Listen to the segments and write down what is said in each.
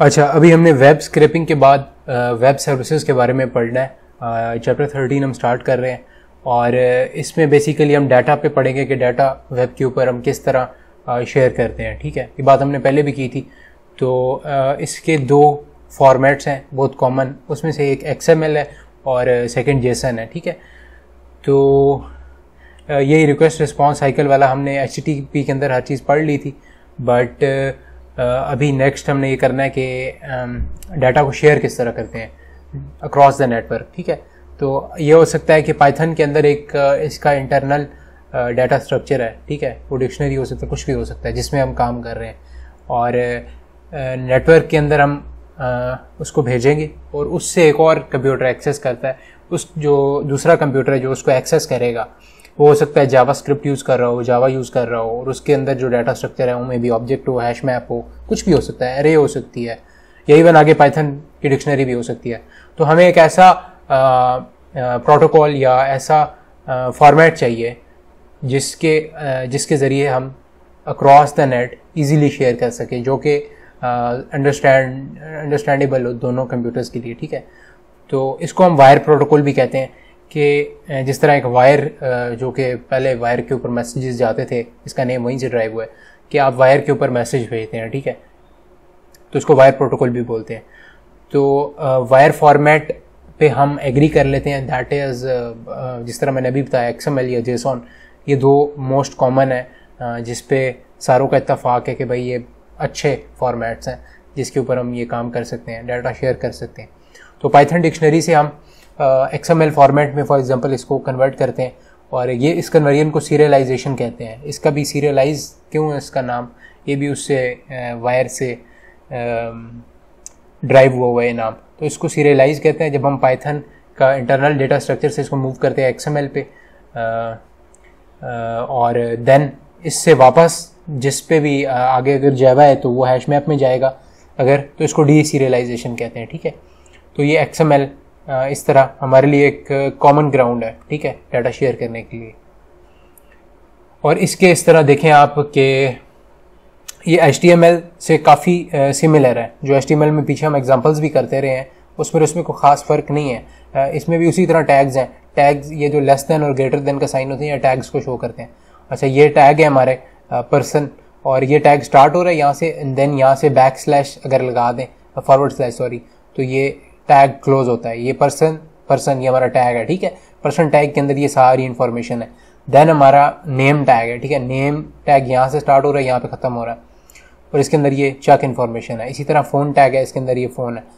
अच्छा, अभी हमने वेब स्क्रैपिंग के बाद वेब सर्विसेज के बारे में पढ़ना है। चैप्टर 13 हम स्टार्ट कर रहे हैं और इसमें बेसिकली हम डाटा पे पढ़ेंगे कि डाटा वेब के ऊपर हम किस तरह शेयर करते हैं। ठीक है, ये बात हमने पहले भी की थी। तो इसके दो फॉर्मेट्स हैं बहुत कॉमन, उसमें से एक XML है और सेकंड JSON है। ठीक है, तो यही रिक्वेस्ट रिस्पॉन्स साइकिल वाला हमने HTTP के अंदर हर चीज़ पढ़ ली थी, बट अभी नेक्स्ट हमने ये करना है कि डाटा को शेयर किस तरह करते हैं अक्रॉस द नेटवर्क। ठीक है, तो ये हो सकता है कि पाइथन के अंदर एक इसका इंटरनल डाटा स्ट्रक्चर है। ठीक है, वो डिक्शनरी हो सकता है, कुछ भी हो सकता है जिसमें हम काम कर रहे हैं, और नेटवर्क के अंदर हम उसको भेजेंगे और उससे एक और कंप्यूटर एक्सेस करता है। उस जो दूसरा कंप्यूटर है जो उसको एक्सेस करेगा वो हो सकता है जावास्क्रिप्ट यूज़ कर रहा हो, जावा यूज़ कर रहा हो, और उसके अंदर जो डाटा स्ट्रक्चर है उनमें भी ऑब्जेक्ट हो, हैश मैप हो, कुछ भी हो सकता है, एरे हो सकती है, या इवन आगे पाइथन की डिक्शनरी भी हो सकती है। तो हमें एक ऐसा प्रोटोकॉल या ऐसा फॉर्मेट चाहिए जिसके ज़रिए हम across the net easily share कर सकें, जो कि अंडरस्टैंडेबल हो दोनों कंप्यूटर्स के लिए। ठीक है, तो इसको हम वायर प्रोटोकॉल भी कहते हैं कि जिस तरह एक वायर जो कि पहले वायर के ऊपर मैसेजेस जाते थे, इसका नेम वहीं से ड्राइव हुआ है कि आप वायर के ऊपर मैसेज भेजते हैं। ठीक है, तो इसको वायर प्रोटोकॉल भी बोलते हैं। तो वायर फॉर्मेट पे हम एग्री कर लेते हैं, दैट इज़ जिस तरह मैंने अभी बताया XML या JSON, ये दो मोस्ट कॉमन है जिस पे सारों का इत्तेफाक है कि भाई ये अच्छे फॉर्मेट्स हैं जिसके ऊपर हम ये काम कर सकते हैं, डाटा शेयर कर सकते हैं। तो पाइथन डिक्शनरी से हम XML फॉर्मेट में फॉर एग्जांपल इसको कन्वर्ट करते हैं, और ये इस कन्वर्जन को सीरियलाइजेशन कहते हैं। इसका भी सीरियलाइज क्यों है इसका नाम, ये भी उससे वायर से ड्राइव हुआ है नाम। तो इसको सीरियलाइज कहते हैं जब हम पाइथन का इंटरनल डेटा स्ट्रक्चर से इसको मूव करते हैं XML पे, और देन इससे वापस जिस पे भी आगे अगर जावा है तो वो हैश मैप में जाएगा, अगर तो इसको डी सीरियलाइजेशन कहते हैं। ठीक है, तो ये XML इस तरह हमारे लिए एक कॉमन ग्राउंड है। ठीक है, डाटा शेयर करने के लिए। और इसके इस तरह देखें आप कि ये HTML से काफ़ी सिमिलर है। जो HTML में पीछे हम एग्जांपल्स भी करते रहे हैं उसमें कोई ख़ास फ़र्क नहीं है। इसमें भी उसी तरह टैग्स हैं। टैग्स ये जो लेस देन और ग्रेटर देन का साइन होते हैं, ये टैग्स को शो करते हैं। अच्छा, ये टैग है हमारे पर्सन, और ये टैग स्टार्ट हो रहा है यहाँ से, एंड देन यहाँ से बैकस्लैश अगर लगा दें, फॉरवर्ड स्लैश सॉरी, तो ये टैग क्लोज होता है। ये पर्सन ये हमारा टैग है। ठीक है, पर्सन टैग के अंदर ये सारी इन्फॉर्मेशन है। देन हमारा नेम टैग है। ठीक है, नेम टैग यहाँ से स्टार्ट हो रहा है, यहाँ पे ख़त्म हो रहा है, और इसके अंदर ये चक इन्फॉर्मेशन है। इसी तरह फ़ोन टैग है, इसके अंदर ये फ़ोन है।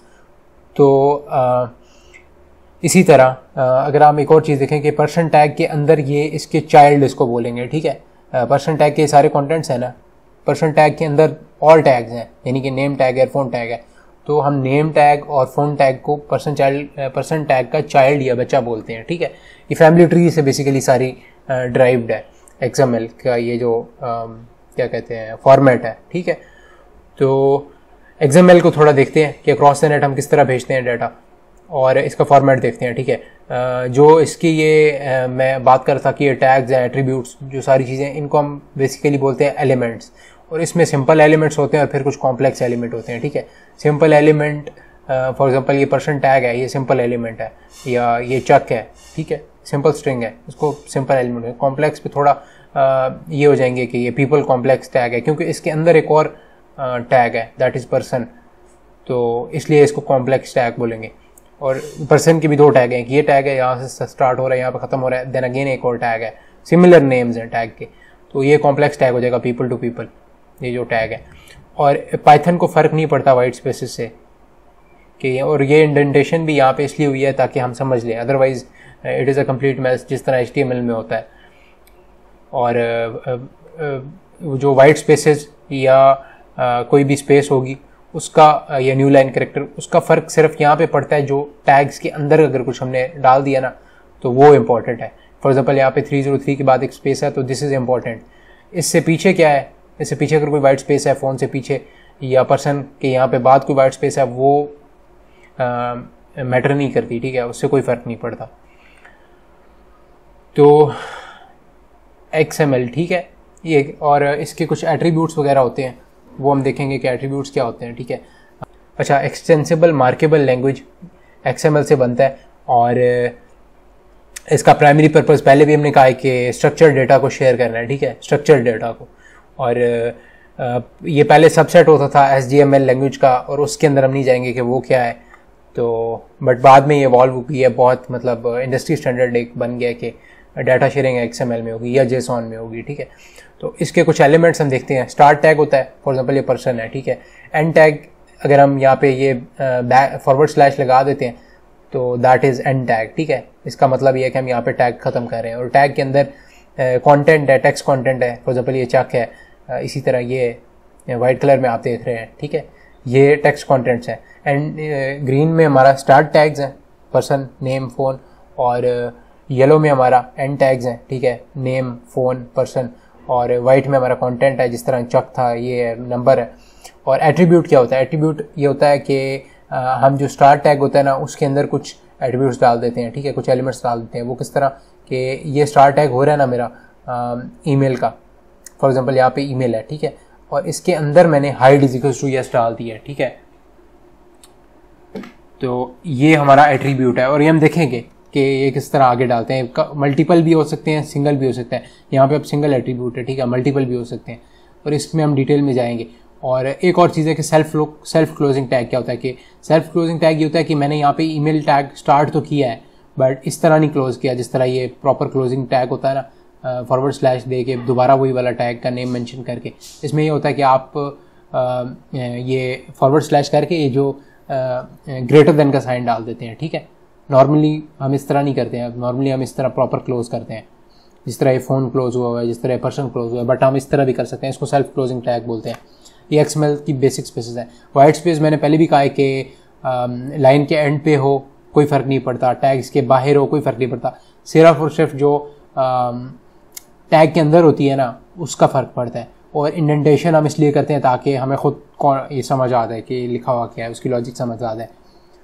तो इसी तरह अगर हम एक और चीज़ देखें कि पर्सन टैग के अंदर ये इसके चाइल्ड इसको बोलेंगे। ठीक है, पर्सन टैग के सारे कंटेंट्स हैं ना, पर्सन टैग के अंदर ऑल टैग्स हैं, यानी कि नेम टैग है, फ़ोन टैग है। तो हम नेम टैग और फ़ोन टैग को पर्सन टैग का चाइल्ड या बच्चा बोलते हैं। ठीक है, ये फैमिली ट्री से बेसिकली सारी ड्राइव्ड है XML का ये जो क्या कहते हैं फॉर्मेट है। ठीक है, तो XML को थोड़ा देखते हैं कि अक्रॉस द नेट हम किस तरह भेजते हैं डाटा, और इसका फॉर्मेट देखते हैं। ठीक है, जो इसकी ये मैं बात कर रहा था कि ये टैग्स हैं, एट्रीब्यूट्स, जो सारी चीज़ें, इनको हम बेसिकली बोलते हैं एलिमेंट्स। और इसमें सिंपल एलिमेंट्स होते हैं और फिर कुछ कॉम्प्लेक्स एलिमेंट होते हैं। ठीक है, सिंपल एलिमेंट फॉर एग्जांपल ये पर्सन टैग है, ये सिंपल एलिमेंट है, या ये चक है। ठीक है, सिंपल स्ट्रिंग है, इसको सिंपल एलिमेंट है। कॉम्प्लेक्स पे थोड़ा ये हो जाएंगे कि ये पीपल कॉम्प्लेक्स टैग है, क्योंकि इसके अंदर एक और टैग है दैट इज़ पर्सन, तो इसलिए इसको कॉम्प्लेक्स टैग बोलेंगे। और पर्सन के भी दो टैग हैं, ये टैग है यहाँ से स्टार्ट हो रहा है, यहाँ पे ख़त्म हो रहा है, देन अगेन एक और टैग है, सिमिलर नेम्स हैं टैग के, तो ये कॉम्प्लेक्स टैग हो जाएगा, पीपल टू पीपल ये जो टैग है। और पाइथन को फ़र्क नहीं पड़ता वाइट स्पेसेस से कि, और ये इंडेंटेशन भी यहाँ पे इसलिए हुई है ताकि हम समझ लें, otherwise it is a complete mess जिस तरह HTML में होता है। और जो वाइट स्पेसेस या कोई भी स्पेस होगी उसका, या न्यू लाइन कैरेक्टर, उसका फ़र्क सिर्फ यहाँ पे पड़ता है जो टैग्स के अंदर अगर कुछ हमने डाल दिया ना तो वो इम्पॉर्टेंट है। फॉर एग्जांपल यहाँ पे 303 के बाद एक स्पेस है तो दिस इज़ इम्पॉर्टेंट। इससे पीछे क्या है, इससे पीछे अगर कोई वाइट स्पेस है फ़ोन से पीछे, या पर्सन के यहाँ पे बाद कोई वाइट स्पेस है, वो मैटर नहीं करती। ठीक है, उससे कोई फ़र्क नहीं पड़ता। तो XML ठीक है ये, और इसके कुछ एट्रीब्यूट्स वगैरह होते हैं, वो हम देखेंगे कि एट्रीब्यूट्स क्या होते हैं। ठीक है, अच्छा, एक्सटेंसिबल मार्केबल लैंग्वेज XML से बनता है और इसका प्राइमरी पर्पस पहले भी हमने कहा है कि स्ट्रक्चर्ड डेटा को शेयर करना है, ठीक है, स्ट्रक्चर्ड डेटा को। और ये पहले सबसेट होता था HTML लैंग्वेज का, और उसके अंदर हम नहीं जाएंगे कि वो क्या है, तो बट बाद में ये इवॉल्व हुई है, बहुत मतलब इंडस्ट्री स्टैंडर्ड एक बन गया कि डाटा शेयरिंग XML में होगी या JSON में होगी, ठीक है। तो इसके कुछ एलिमेंट्स हम देखते हैं। स्टार्ट टैग होता है, फॉर एग्जांपल ये पर्सन है, ठीक है। एंड टैग अगर हम यहाँ पे ये फॉरवर्ड स्लैश लगा देते हैं तो दैट इज़ एंड टैग, ठीक है। इसका मतलब ये है कि हम यहाँ पे टैग खत्म कर रहे हैं, और टैग के अंदर कंटेंट है, टेक्स्ट कंटेंट है, फॉर एग्जांपल ये चक है, इसी तरह ये वाइट कलर में आप देख रहे हैं, ठीक है, ये टेक्स्ट कंटेंट्स हैं। एंड ग्रीन में हमारा स्टार्ट टैग्स हैं, पर्सन, नेम, फ़ोन, और येलो में हमारा एंड टैग्स हैं, ठीक है, नेम, फ़ोन, पर्सन, और वाइट में हमारा कंटेंट है, जिस तरह चक था, ये नंबर है। और एट्रीब्यूट क्या होता है? एट्रीब्यूट ये होता है कि हम जो स्टार टैग होता है ना, उसके अंदर कुछ एट्रीब्यूट्स डाल देते हैं, ठीक है, कुछ एलिमेंट्स डाल देते हैं। वो किस तरह कि ये स्टार टैग हो रहा है ना मेरा ईमेल का, फॉर एग्जांपल यहाँ पे ईमेल है, ठीक है, और इसके अंदर मैंने hide is equals to yes डाल दिया है, ठीक है। तो ये हमारा एट्रीब्यूट है, और ये हम देखेंगे कि ये किस तरह आगे डालते हैं। मल्टीपल भी हो सकते हैं, सिंगल भी हो सकते हैं। यहाँ पे अब सिंगल एट्रीब्यूट है, ठीक है, मल्टीपल भी हो सकते हैं, और इसमें हम डिटेल में जाएंगे। और एक और चीज़ है कि सेल्फ क्लोजिंग टैग क्या होता है, कि सेल्फ क्लोजिंग टैग ये होता है कि मैंने यहाँ पे ईमेल टैग स्टार्ट तो किया है, बट इस तरह नहीं क्लोज किया जिस तरह ये प्रॉपर क्लोजिंग टैग होता है ना, फॉरवर्ड स्लैश दे के दोबारा वही वाला टैग का नेम मेंशन करके। इसमें ये होता है कि आप ये फॉरवर्ड स्लैश करके ये जो ग्रेटर देन का साइन डाल देते हैं, ठीक है। नॉर्मली हम इस तरह नहीं करते हैं, नॉर्मली हम इस तरह प्रॉपर क्लोज करते हैं, जिस तरह ये फ़ोन क्लोज हुआ है, जिस तरह पर्सन क्लोज हुआ है, बट हम इस तरह भी कर सकते हैं। इसको सेल्फ क्लोजिंग टैग बोलते हैं। ये XML की बेसिक स्पेसेस है। वाइट स्पेस मैंने पहले भी कहा है कि लाइन के एंड पे हो कोई फ़र्क नहीं पड़ता, टैग्स के बाहर हो कोई फ़र्क नहीं पड़ता, सिर्फ और सिर्फ जो टैग के अंदर होती है ना, उसका फ़र्क पड़ता है। और इंडेंटेशन हम इसलिए करते हैं ताकि हमें खुद ये समझ आ जाए कि लिखा हुआ क्या है, उसकी लॉजिक समझ आ जाए।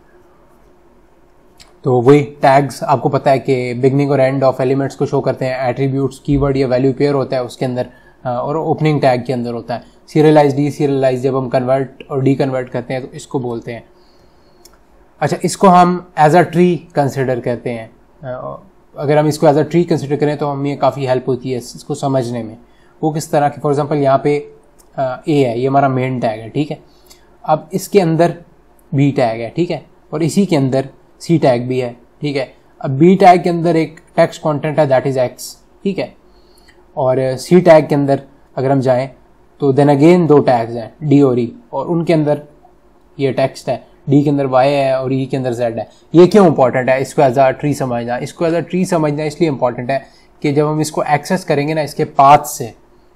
तो वही टैग्स आपको पता है कि बिगनिंग और एंड ऑफ एलिमेंट्स को शो करते हैं। एट्रीब्यूट्स कीवर्ड या वैल्यू पेयर होता है उसके अंदर, और ओपनिंग टैग के अंदर होता है। सीरियलाइज, डी सीरियलाइज जब हम कन्वर्ट और डी कन्वर्ट करते हैं तो इसको बोलते हैं। अच्छा, इसको हम एज अ ट्री कंसिडर करते हैं। अगर हम इसको एज अ ट्री कंसिडर करें तो हमें काफ़ी हेल्प होती है इसको समझने में। वो किस तरह की, फॉर एग्जांपल यहाँ पे ए है, ये हमारा मेन टैग है, ठीक है। अब इसके अंदर बी टैग है, ठीक है, और इसी के अंदर सी टैग भी है, ठीक है। अब बी टैग के अंदर एक टेक्स्ट कंटेंट है, दैट इज़ एक्स, ठीक है, और सी टैग के अंदर अगर हम जाएं तो देन अगेन दो टैग्स हैं, डी और ई, और उनके अंदर ये टेक्स्ट है, डी के अंदर वाई है और ई के अंदर जेड है। ये क्यों इंपॉर्टेंट है इसको एज अ ट्री समझना? इसको एज अ ट्री समझना इसलिए इंपॉर्टेंट है कि जब हम इसको एक्सेस करेंगे ना इसके पाथ से,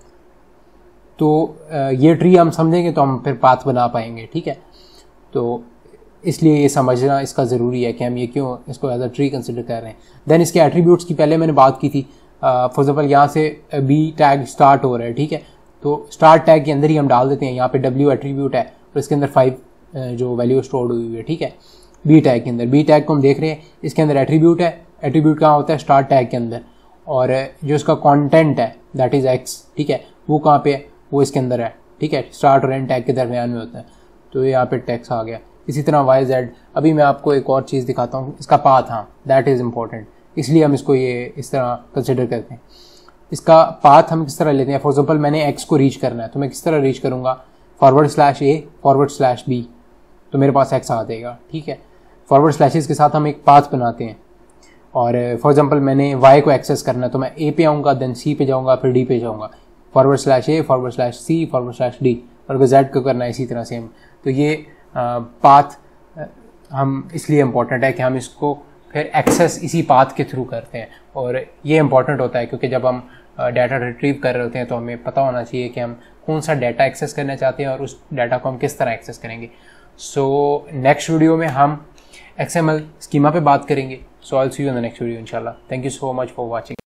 तो ये ट्री हम समझेंगे तो हम फिर पाथ बना पाएंगे, ठीक है। तो इसलिए ये समझना इसका ज़रूरी है कि हम ये क्यों इसको एज अ ट्री कंसिडर कर रहे हैं। देन इसके एट्रीब्यूट्स की पहले मैंने बात की थी। फॉर एग्जाम्पल यहाँ से बी टैग स्टार्ट हो रहा है, ठीक है, तो स्टार्ट टैग के अंदर ही हम डाल देते हैं। यहाँ पे डब्ल्यू एट्रीब्यूट है और इसके अंदर 5 जो वैल्यू स्टोर्ड हुई है, ठीक है। बी टैग के अंदर, बी टैग को हम देख रहे हैं, इसके अंदर एट्रीब्यूट है। एट्रीब्यूट कहाँ होता है? स्टार्ट टैग के अंदर। और जो इसका कंटेंट है दैट इज़ एक्स, ठीक है, वो कहाँ पे है? वो इसके अंदर है, ठीक है, स्टार्ट और एंड टैग के दरमियान में होता है। तो यहाँ पे टेक्स्ट आ गया। इसी तरह वाई जेड। अभी मैं आपको एक और चीज़ दिखाता हूँ, इसका पाथ, हाँ, दैट इज़ इम्पॉर्टेंट, इसलिए हम इसको ये इस तरह कंसिडर करते हैं। इसका पाथ हम किस तरह लेते हैं? फॉर एग्जाम्पल मैंने एक्स को रीच करना है, तो मैं किस तरह रीच करूँगा? Forward slash A forward slash B, तो मेरे पास एक्स आ जाएगा, ठीक है। फॉरवर्ड स्लैशेस के साथ हम एक पाथ बनाते हैं। और फॉर एग्जाम्पल मैंने वाई को एक्सेस करना है, तो मैं ए पे आऊँगा, देन सी पे जाऊँगा, फिर डी पे जाऊँगा। Forward slash A forward slash C forward slash D, और अगर जेड को करना है इसी तरह सेम। तो ये पाथ हम इसलिए इम्पॉर्टेंट है कि हम इसको फिर एक्सेस इसी पाथ के थ्रू करते हैं। और ये इम्पॉर्टेंट होता है क्योंकि जब हम डाटा रिट्रीव कर रहे होते हैं तो हमें पता होना चाहिए कि हम कौन सा डाटा एक्सेस करना चाहते हैं और उस डाटा को हम किस तरह एक्सेस करेंगे। सो नेक्स्ट वीडियो में हम XML स्कीमा पे बात करेंगे। So I will see you in the next video इंशाल्लाह। Thank you so much for watching.